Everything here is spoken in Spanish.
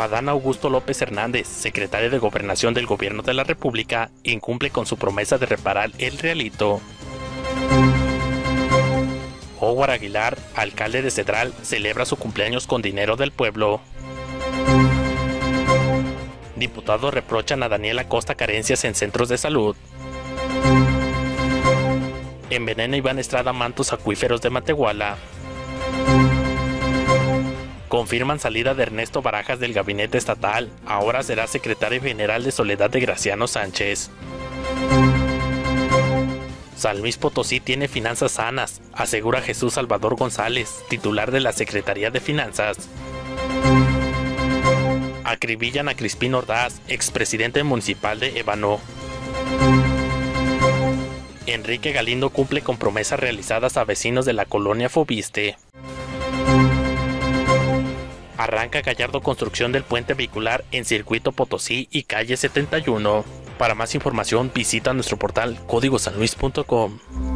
Adán Augusto López Hernández, secretario de Gobernación del Gobierno de la República, incumple con su promesa de reparar el Realito. Howard Aguilar, alcalde de Cedral, celebra su cumpleaños con dinero del pueblo. Diputados reprochan a Daniel Acosta carencias en centros de salud. Envenena Iván Estrada mantos acuíferos de Matehuala. Confirman salida de Ernesto Barajas del gabinete estatal, ahora será secretario general de Soledad de Graciano Sánchez. San Luis Potosí tiene finanzas sanas, asegura Jesús Salvador González, titular de la Secretaría de Finanzas. Acribillan a Crispín Ordaz, expresidente municipal de Ébano. Enrique Galindo cumple con promesas realizadas a vecinos de la colonia Fobiste. Arranca Gallardo construcción del puente vehicular en Circuito Potosí y calle 71. Para más información visita nuestro portal códigosanluis.com.